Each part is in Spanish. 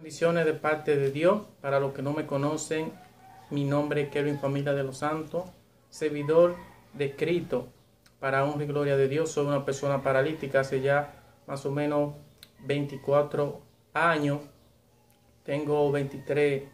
Bendiciones de parte de Dios. Para los que no me conocen, mi nombre es Kelvin Familia de los Santos, servidor de Cristo. Para honra y gloria de Dios, soy una persona paralítica hace ya más o menos 24 años. Tengo 23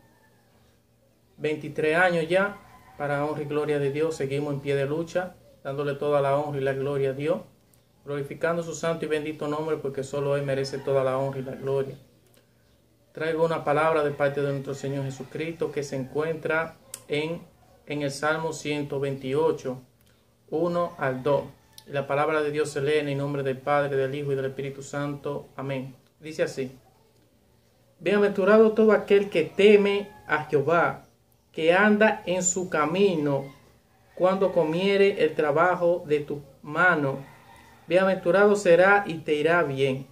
años ya. Para honra y gloria de Dios, seguimos en pie de lucha, dándole toda la honra y la gloria a Dios, glorificando su santo y bendito nombre, porque solo Él merece toda la honra y la gloria. Traigo una palabra de parte de nuestro Señor Jesucristo que se encuentra en el Salmo 128, 1 al 2. Y la palabra de Dios se lee en el nombre del Padre, del Hijo y del Espíritu Santo. Amén. Dice así: Bienaventurado todo aquel que teme a Jehová, que anda en su camino, cuando comiere el trabajo de tu mano. Bienaventurado será y te irá bien.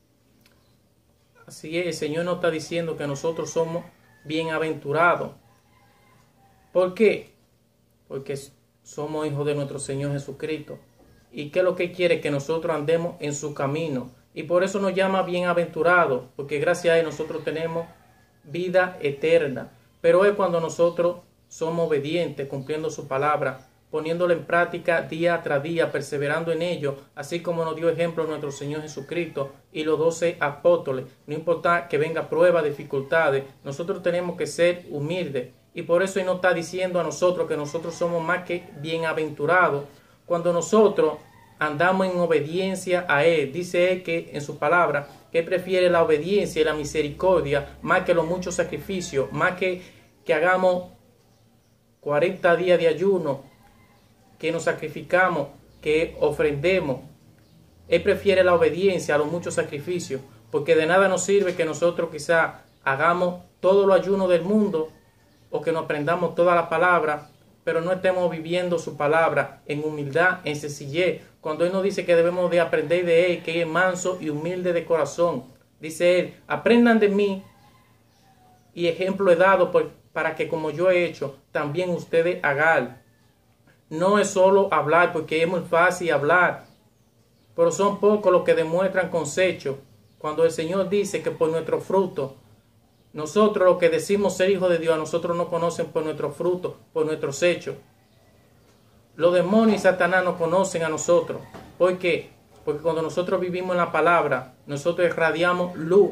Así es, el Señor nos está diciendo que nosotros somos bienaventurados. ¿Por qué? Porque somos hijos de nuestro Señor Jesucristo. ¿Y qué es lo que quiere? Que nosotros andemos en su camino. Y por eso nos llama bienaventurados, porque gracias a Él nosotros tenemos vida eterna. Pero es cuando nosotros somos obedientes, cumpliendo su palabra, poniéndolo en práctica día tras día, perseverando en ello, así como nos dio ejemplo nuestro Señor Jesucristo y los 12 apóstoles. No importa que venga pruebas, dificultades, nosotros tenemos que ser humildes. Y por eso Él nos está diciendo a nosotros que nosotros somos más que bienaventurados cuando nosotros andamos en obediencia a Él. Dice Él que en su palabra que Él prefiere la obediencia y la misericordia más que los muchos sacrificios, más que hagamos 40 días de ayuno, que nos sacrificamos, que ofrendemos. Él prefiere la obediencia a los muchos sacrificios, porque de nada nos sirve que nosotros quizá hagamos todo lo ayuno del mundo o que nos aprendamos toda la palabra, pero no estemos viviendo su palabra en humildad, en sencillez. Cuando Él nos dice que debemos de aprender de Él, que es manso y humilde de corazón. Dice Él: aprendan de mí, y ejemplo he dado para que como yo he hecho, también ustedes hagan. No es solo hablar, porque es muy fácil hablar, pero son pocos los que demuestran con hechos. Cuando el Señor dice que por nuestro fruto, nosotros los que decimos ser hijos de Dios, a nosotros nos conocen por nuestros frutos, por nuestros hechos. Los demonios y Satanás nos conocen a nosotros. ¿Por qué? Porque cuando nosotros vivimos en la palabra, nosotros irradiamos luz.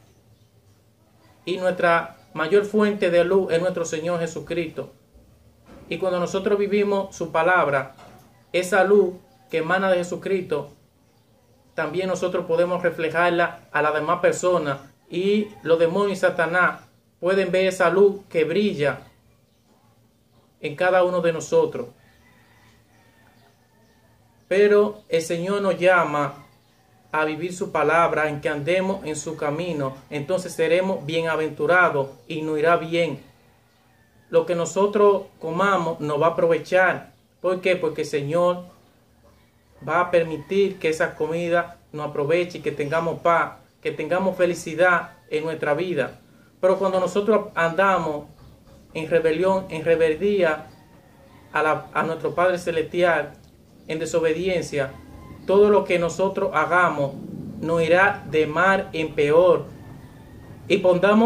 Y nuestra mayor fuente de luz es nuestro Señor Jesucristo. Y cuando nosotros vivimos su palabra, esa luz que emana de Jesucristo, también nosotros podemos reflejarla a las demás personas. Y los demonios y Satanás pueden ver esa luz que brilla en cada uno de nosotros. Pero el Señor nos llama a vivir su palabra, en que andemos en su camino. Entonces seremos bienaventurados y nos irá bien. Lo que nosotros comamos nos va a aprovechar. ¿Por qué? Porque el Señor va a permitir que esa comida nos aproveche y que tengamos paz, que tengamos felicidad en nuestra vida. Pero cuando nosotros andamos en rebelión, en rebeldía a nuestro Padre Celestial, en desobediencia, todo lo que nosotros hagamos nos irá de mal en peor. Y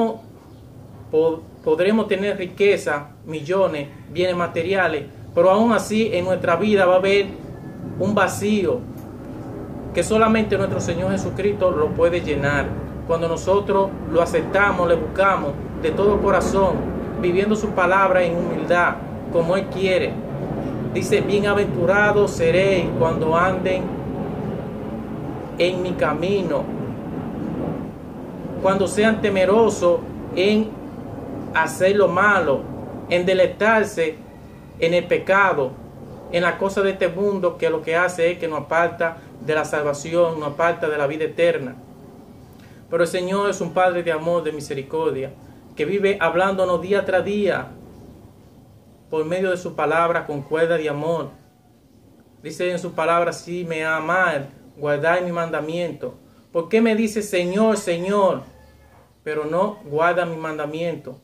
podremos tener riqueza, millones, bienes materiales, pero aún así en nuestra vida va a haber un vacío que solamente nuestro Señor Jesucristo lo puede llenar. Cuando nosotros lo aceptamos, le buscamos de todo corazón, viviendo su palabra en humildad, como Él quiere. Dice: bienaventurados seréis cuando anden en mi camino, cuando sean temerosos en hacer lo malo, en deleitarse en el pecado, en la cosa de este mundo, que lo que hace es que nos aparta de la salvación, nos aparta de la vida eterna. Pero el Señor es un Padre de amor, de misericordia, que vive hablándonos día tras día por medio de su palabra con cuerda de amor. Dice en su palabra: si me amáis, guardad mi mandamiento. ¿Por qué me dice Señor, Señor, pero no guarda mi mandamiento?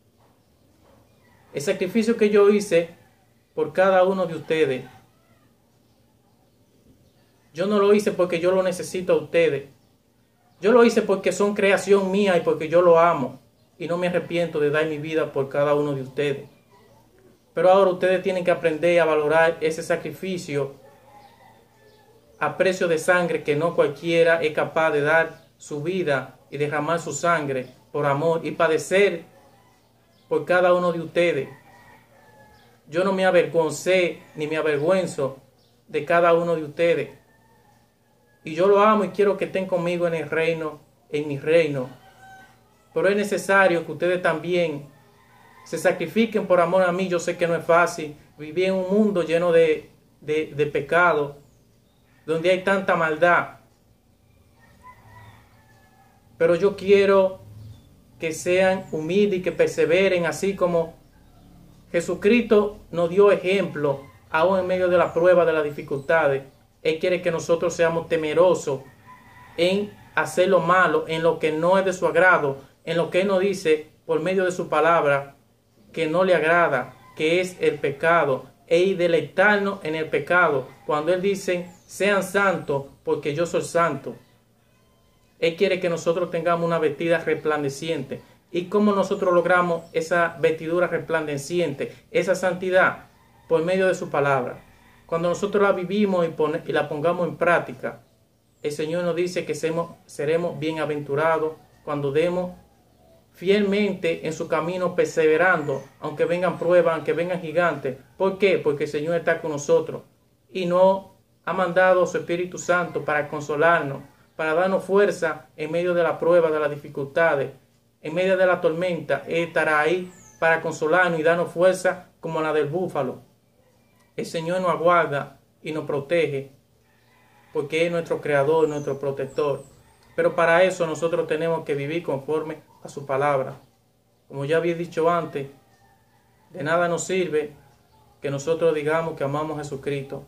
El sacrificio que yo hice por cada uno de ustedes, yo no lo hice porque yo lo necesito a ustedes. Yo lo hice porque son creación mía y porque yo lo amo. Y no me arrepiento de dar mi vida por cada uno de ustedes. Pero ahora ustedes tienen que aprender a valorar ese sacrificio a precio de sangre, que no cualquiera es capaz de dar su vida y derramar su sangre por amor y padecer por cada uno de ustedes. Yo no me avergoncé ni me avergüenzo de cada uno de ustedes. Y yo lo amo y quiero que estén conmigo en el reino, en mi reino. Pero es necesario que ustedes también se sacrifiquen por amor a mí. Yo sé que no es fácil vivir en un mundo lleno de pecado, donde hay tanta maldad. Pero yo quiero que sean humildes y que perseveren, así como Jesucristo nos dio ejemplo, aún en medio de la prueba, de las dificultades. Él quiere que nosotros seamos temerosos en hacer lo malo, en lo que no es de su agrado, en lo que Él nos dice por medio de su palabra que no le agrada, que es el pecado, y deleitarnos en el pecado. Cuando Él dice, sean santos porque yo soy santo. Él quiere que nosotros tengamos una vestida resplandeciente. ¿Y cómo nosotros logramos esa vestidura resplandeciente, esa santidad? Por medio de su palabra. Cuando nosotros la vivimos y la pongamos en práctica, el Señor nos dice que seremos bienaventurados cuando demos fielmente en su camino, perseverando, aunque vengan pruebas, aunque vengan gigantes. ¿Por qué? Porque el Señor está con nosotros y nos ha mandado su Espíritu Santo para consolarnos, para darnos fuerza en medio de la prueba, de las dificultades, en medio de la tormenta. Él estará ahí para consolarnos y darnos fuerza como la del búfalo. El Señor nos aguarda y nos protege porque es nuestro creador, nuestro protector. Pero para eso nosotros tenemos que vivir conforme a su palabra. Como ya había dicho antes, de nada nos sirve que nosotros digamos que amamos a Jesucristo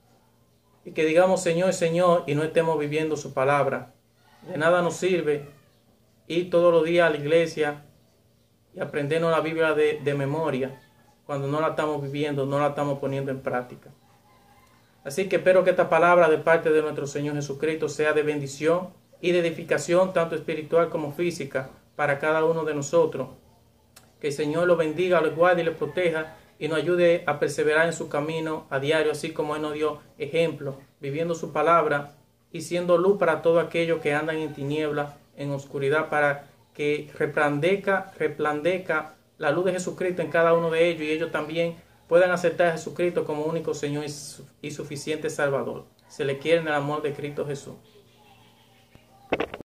y que digamos Señor, Señor, y no estemos viviendo su palabra. De nada nos sirve ir todos los días a la iglesia y aprendernos la Biblia de memoria cuando no la estamos viviendo, no la estamos poniendo en práctica. Así que espero que esta palabra de parte de nuestro Señor Jesucristo sea de bendición y de edificación, tanto espiritual como física, para cada uno de nosotros. Que el Señor lo bendiga, lo guarde y lo proteja y nos ayude a perseverar en su camino a diario, así como Él nos dio ejemplo, viviendo su palabra y siendo luz para todos aquellos que andan en tinieblas, en oscuridad, para que resplandezca la luz de Jesucristo en cada uno de ellos y ellos también puedan aceptar a Jesucristo como único Señor y suficiente Salvador. Se le quiere en el amor de Cristo Jesús.